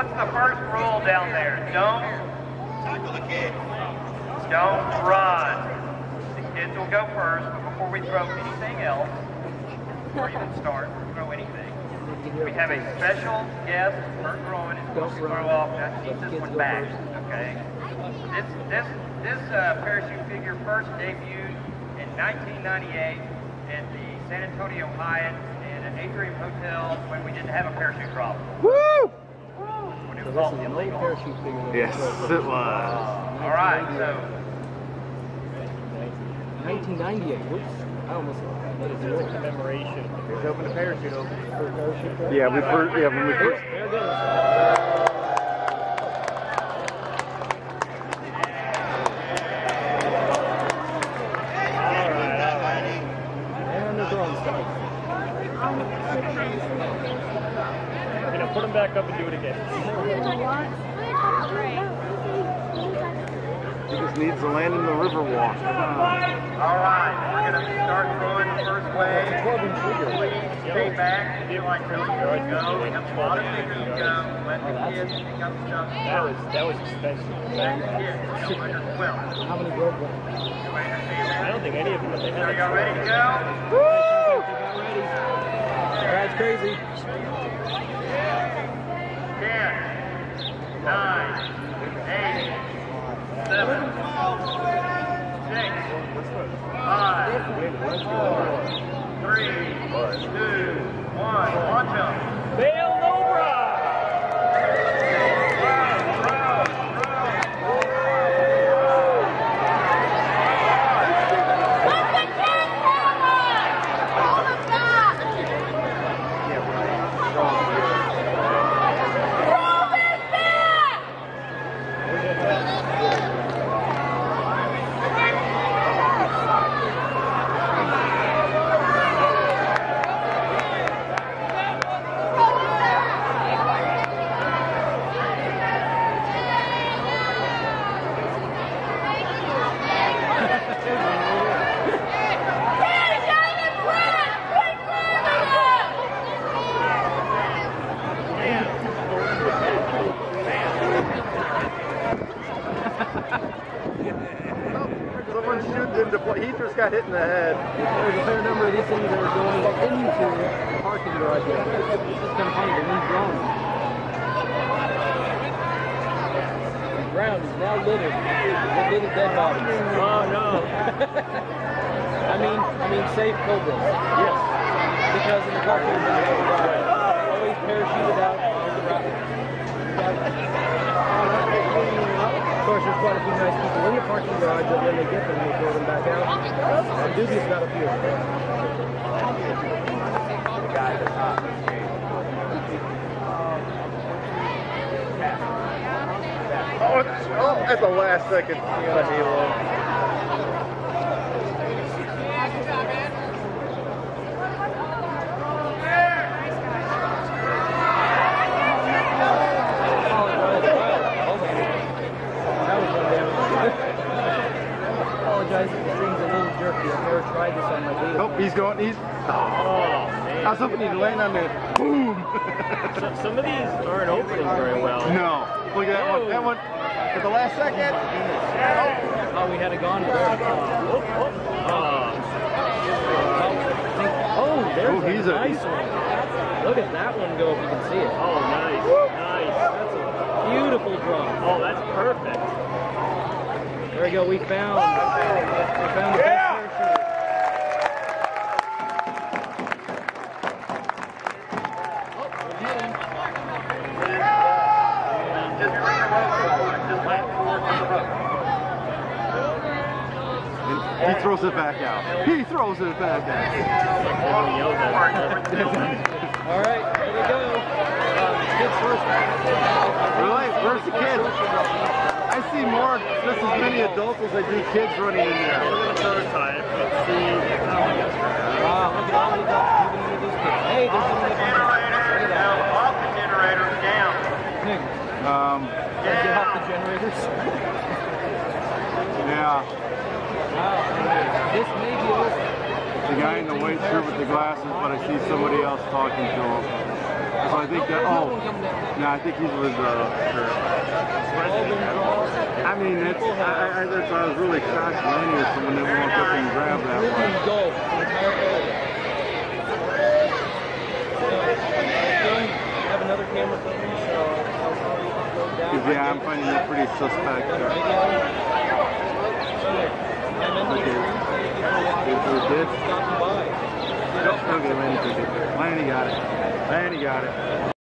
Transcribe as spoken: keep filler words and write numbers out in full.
what's the first rule down there? Don't, don't run. The kids will go first, but before we throw anything else, or even start, or throw anything, we have a special guest for throwing is supposed to throw off. Now, keep this one back, okay? This, this, this uh, parachute figure first debuted in nineteen ninety-eight at the San Antonio Hyatt and at Atrium Hotel when we didn't have a parachute drop. Woo! When it was all illegal. Parachute figure. Yes, it was. All right, so. nineteen ninety-eight. Whoops. I almost. It's a commemoration. Here's open the parachute open. Yeah, we first. Yeah, when we first. There it goes. Put them back up and do it again. He just needs to land in the river walk. All right, we're going to start throwing the first wave. Please stay back. Feel like really good go. We have a lot of figures to go. Let the kids pick up stuff. That was, that was expensive. Let the kids go under twelve. How many broke one? I don't think any of them, but they So had y'all ready to go? Woo! Ready. All right, it's crazy. ten, nine, eight, seven, six, five, four, three, two, one. Launch them. Bail Nobra! He just got hit in the head. There's a fair number of these things that are going into the parking garage. It's just kind of funny. They're being drawn. The ground is now littered with little dead bodies. Oh no! I mean, I mean, safe cobras. Yes. Because in the parking garage, they always parachuted out on the rocket. Of course, there's quite a few nice people in the parking garage, but when they get them, they throw them back out. I'm dubious about a few. The guy at the top. Oh, it's, oh, at the last second. The halo. Oh, he's going, he's, oh, man. I was hoping he'd land on that, boom. So, some of these aren't opening very well. No, look at that one, that one, at the last second. Oh, oh we had a gone there. Oh, oh, oh. Oh, there's Oh, he's a a- nice one. Look at that one go if you can see it. Oh, nice, nice. That's a beautiful drop. Oh, that's perfect. There we go, we found, we found the best parachute. He throws it back out. He throws it back out. All right, here we go. Uh, kids first. Really? Where's the kids? I see more, just as many adults as I do kids running in there. Prototype. Let's see. Wow, look at all the adults moving into those kids. Hey, there's some of the Generator, now off the generator, down. Um, Get off the generators. yeah. Wow, this may be over. The guy in the white shirt with the glasses, but I see somebody else talking to him. Oh, I think that, oh, yeah, I think he's with, uh, I mean, it's, I, I, that's why I was really shocked Laney or someone didn't walk up and grab that one. Golf, the entire area. I have another camera for me, so I'll probably go down. Yeah, I'm finding that pretty suspect. Uh, okay. It did. Okay, Laney took it. Laney got it. Laney got it.